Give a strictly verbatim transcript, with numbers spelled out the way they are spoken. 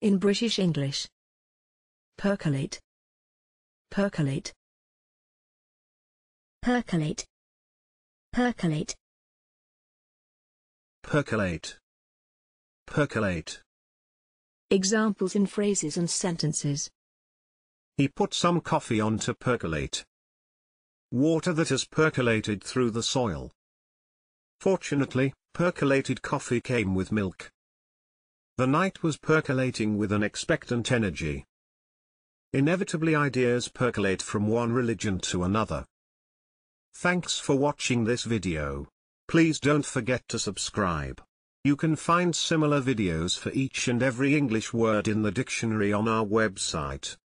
In British English. Percolate. Percolate. Percolate. Percolate. Percolate. Percolate. Examples in phrases and sentences. He put some coffee on to percolate. Water that has percolated through the soil. Fortunately, percolated coffee came with milk. The night was percolating with an expectant energy. Inevitably ideas percolate from one religion to another. Thanks for watching this video. Please don't forget to subscribe. You can find similar videos for each and every English word in the dictionary on our website.